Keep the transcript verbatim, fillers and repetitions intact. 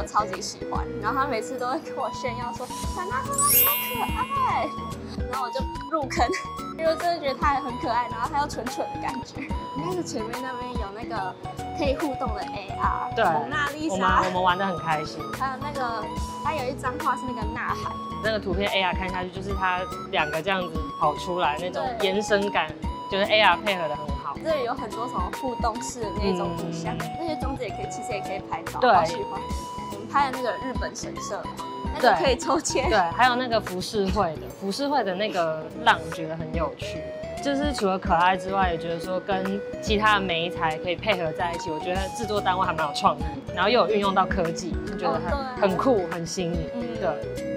超级喜欢，然后他每次都会跟我炫耀说娜娜娜娜超可爱，然后我就入坑，因为我真的觉得他很可爱，然后他又蠢蠢的感觉。那个前面那边有那个可以互动的 A R， 对， 蒙娜丽我莎， 们我们玩得很开心。 还有那个，还有一张画是那个呐喊， 那个图片 A R 看下去，就是它两个这样子跑出来那种对延伸感，就是 A R 配合的很好。 这里有很多什么互动式的那种图像， 嗯、 那些装置也可以，其实也可以拍照， 对， 好喜欢。我们拍的那个日本神社，那个可以抽签， 对，还有那个浮世绘的，浮世绘的那个浪，我觉得很有趣。就是除了可爱之外，也觉得说跟其他的媒材可以配合在一起，我觉得制作单位还蛮有创意，然后又有运用到科技，我觉得很、 哦、 很酷，很新颖。 嗯， 对。